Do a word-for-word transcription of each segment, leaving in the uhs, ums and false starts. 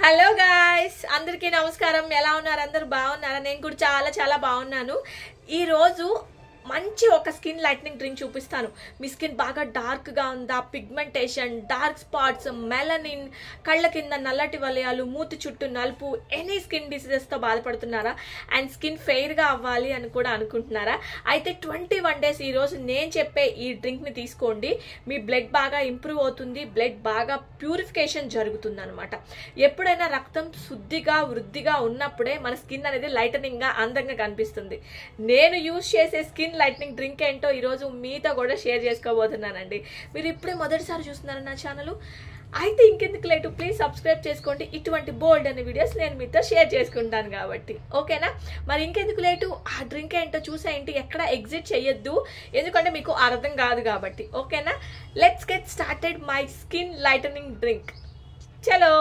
Hello guys, అందరికీ నమస్కారం. ఎలా ఉన్నారు? అందరూ బాగున్నారా? నేను కూడా చాలా చాలా బాగున్నాను. ఈరోజు మంచి ఒక స్కిన్ లైట్నింగ్ డ్రింక్ చూపిస్తాను. మీ స్కిన్ బాగా డార్క్గా ఉందా, పిగ్మెంటేషన్, డార్క్ స్పాట్స్, మెలనిన్, కళ్ళ కింద నల్లటి వలయాలు, మూతి చుట్టూ నలుపు, ఎనీ స్కిన్ డిసీజెస్తో బాధపడుతున్నారా అండ్ స్కిన్ ఫెయిర్గా అవ్వాలి అని కూడా అనుకుంటున్నారా? అయితే ట్వంటీ వన్ డేస్ ఈరోజు నేను చెప్పే ఈ డ్రింక్ని తీసుకోండి. మీ బ్లడ్ బాగా ఇంప్రూవ్ అవుతుంది, బ్లడ్ బాగా ప్యూరిఫికేషన్ జరుగుతుంది అనమాట. ఎప్పుడైనా రక్తం శుద్ధిగా వృద్ధిగా ఉన్నప్పుడే మన స్కిన్ అనేది లైటనింగ్గా అందంగా కనిపిస్తుంది. నేను యూజ్ చేసే స్కిన్ లైట్నింగ్ డ్రింక్ ఏంటో ఈరోజు మీతో కూడా షేర్ చేసుకోబోతున్నానండి. మీరు ఇప్పుడే మొదటిసారి చూస్తున్నారు నా ఛానల్, అయితే ఇంకెందుకు లేటు, ప్లీజ్ సబ్స్క్రైబ్ చేసుకోండి. ఇటువంటి బోల్డ్ అనే వీడియోస్ నేను మీతో షేర్ చేసుకుంటాను కాబట్టి, ఓకేనా? మరి ఇంకెందుకు లేటు, ఆ డ్రింక్ ఏంటో చూసేయండి. ఎక్కడ ఎగ్జిట్ చేయొద్దు, ఎందుకంటే మీకు అర్థం కాదు కాబట్టి, ఓకేనా? Let's get started my skin lightening drink. చలో.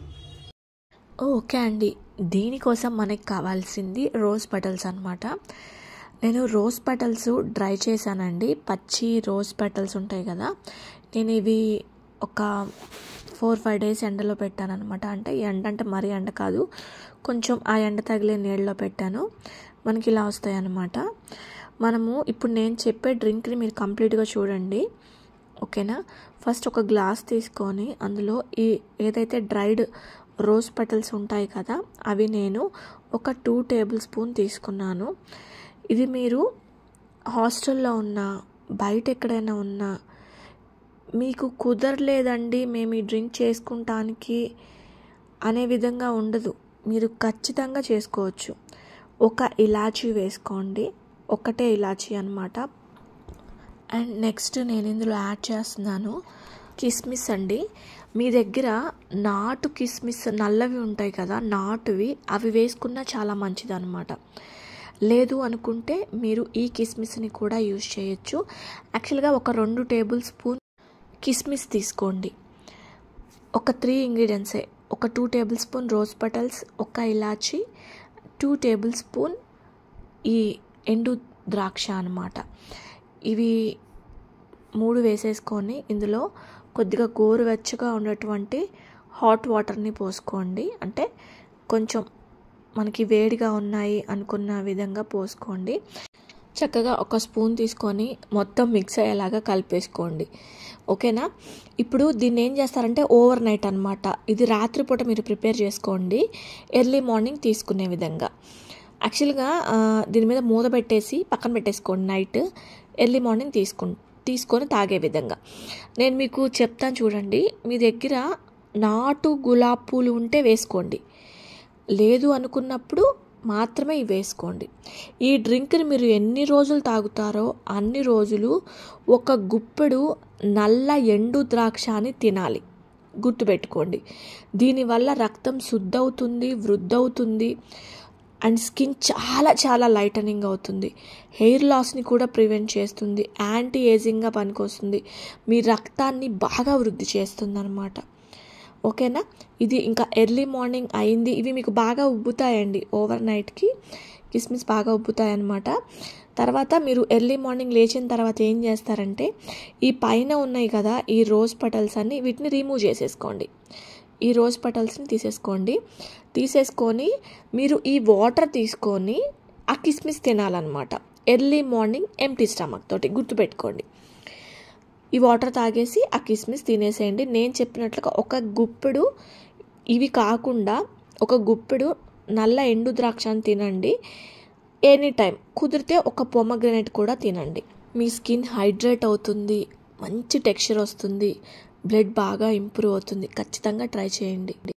ఓకే అండి, దీనికోసం మనకి కావాల్సింది రోజ్ పెటల్స్ అనమాట. నేను రోజ్ పెటల్స్ డ్రై చేశానండి. పచ్చి రోజ్ పెటల్స్ ఉంటాయి కదా, నేను ఇవి ఒక ఫోర్ ఫైవ్ డేస్ ఎండలో పెట్టాను అనమాట. అంటే ఎండ అంటే మరీ ఎండ కాదు, కొంచెం ఆ ఎండ తగిలే నీళ్ళలో పెట్టాను. మనకి ఇలా వస్తాయి అన్నమాట. మనము ఇప్పుడు నేను చెప్పే డ్రింక్ని మీరు కంప్లీట్గా చూడండి, ఓకేనా? ఫస్ట్ ఒక గ్లాస్ తీసుకొని అందులో ఈ ఏదైతే డ్రైడ్ రోజ్ పెటల్స్ ఉంటాయి కదా, అవి నేను ఒక టూ టేబుల్ స్పూన్ తీసుకున్నాను. ఇది మీరు హాస్టల్లో ఉన్నా, బయట ఎక్కడైనా ఉన్నా, మీకు కుదరలేదండి మేము ఈ డ్రింక్ చేసుకుంటానికి అనే విధంగా ఉండదు, మీరు ఖచ్చితంగా చేసుకోవచ్చు. ఒక ఇలాచీ వేసుకోండి, ఒకటే ఇలాచీ అనమాట. అండ్ నెక్స్ట్ నేను ఇందులో యాడ్ చేస్తున్నాను కిస్మిస్ అండి. మీ దగ్గర నాటు కిస్మిస్ నల్లవి ఉంటాయి కదా, నాటువి, అవి వేసుకున్నా చాలా మంచిది అనమాట. లేదు అనుకుంటే మీరు ఈ కిస్మిస్ని కూడా యూజ్ చేయొచ్చు. యాక్చువల్గా ఒక రెండు టేబుల్ స్పూన్ కిస్మిస్ తీసుకోండి. ఒక త్రీ ఇంగ్రీడియంట్సే, ఒక two tablespoon rose petals, ఒక ఇలాచి, టూ టేబుల్ స్పూన్ ఈ ఎండు ద్రాక్ష అనమాట. ఇవి మూడు వేసేసుకొని ఇందులో కొద్దిగా గోరువెచ్చగా ఉన్నటువంటి హాట్ వాటర్ని పోసుకోండి. అంటే కొంచెం మనకి వేడిగా ఉన్నాయి అనుకున్న విధంగా పోసుకోండి. చక్కగా ఒక స్పూన్ తీసుకొని మొత్తం మిక్స్ అయ్యేలాగా కలిపేసుకోండి, ఓకేనా? ఇప్పుడు దీన్ని ఏం చేస్తారంటే ఓవర్ నైట్ అనమాట. ఇది రాత్రిపూట మీరు ప్రిపేర్ చేసుకోండి, ఎర్లీ మార్నింగ్ తీసుకునే విధంగా. యాక్చువల్గా దీని మీద మూత పెట్టేసి పక్కన పెట్టేసుకోండి నైట్, ఎర్లీ మార్నింగ్ తీసుకు తీసుకొని తాగే విధంగా. నేను మీకు చెప్తాను చూడండి. మీ దగ్గర నాటు గులాబీ పూలు ఉంటే వేసుకోండి, లేదు అనుకున్నప్పుడు మాత్రమే ఇవి వేసుకోండి. ఈ డ్రింక్ని మీరు ఎన్ని రోజులు తాగుతారో అన్ని రోజులు ఒక గుప్పెడు నల్ల ఎండు ద్రాక్షని తినాలి, గుర్తుపెట్టుకోండి. దీనివల్ల రక్తం శుద్ధవుతుంది, వృద్ధవుతుంది, అండ్ స్కిన్ చాలా చాలా లైటనింగ్ అవుతుంది. హెయిర్ లాస్ని కూడా ప్రివెంట్ చేస్తుంది, యాంటీ ఏజింగ్గా పనికొస్తుంది, మీ రక్తాన్ని బాగా వృద్ధి చేస్తుంది అన్నమాట, ఓకేనా? ఇది ఇంకా ఎర్లీ మార్నింగ్ అయింది, ఇవి మీకు బాగా ఉబ్బుతాయండి. ఓవర్ నైట్కి కిస్మిస్ బాగా ఉబ్బుతాయి అన్నమాట. తర్వాత మీరు ఎర్లీ మార్నింగ్ లేచిన తర్వాత ఏం చేస్తారంటే ఈ పైన ఉన్నాయి కదా ఈ రోజ్ పెటల్స్ అన్ని, వీటిని రిమూవ్ చేసేసుకోండి. ఈ రోజ్ పెటల్స్ని తీసేసుకోండి. తీసేసుకొని మీరు ఈ వాటర్ తీసుకొని ఆ కిస్మిస్ తినాలన్నమాట ఎర్లీ మార్నింగ్ ఎంప్టీ స్టమక్ తోటి, గుర్తుపెట్టుకోండి. ఈ వాటర్ తాగేసి ఆ కిస్మిస్ తినేసేయండి. నేను చెప్పినట్లుగా ఒక గుప్పెడు, ఇవి కాకుండా ఒక గుప్పెడు నల్ల ఎండు ద్రాక్షని తినండి ఎనీ టైం. కుదిరితే ఒక పొమగ్రనేట్ కూడా తినండి. మీ స్కిన్ హైడ్రేట్ అవుతుంది, మంచి టెక్స్చర్ వస్తుంది, బ్లడ్ బాగా ఇంప్రూవ్ అవుతుంది. ఖచ్చితంగా ట్రై చేయండి.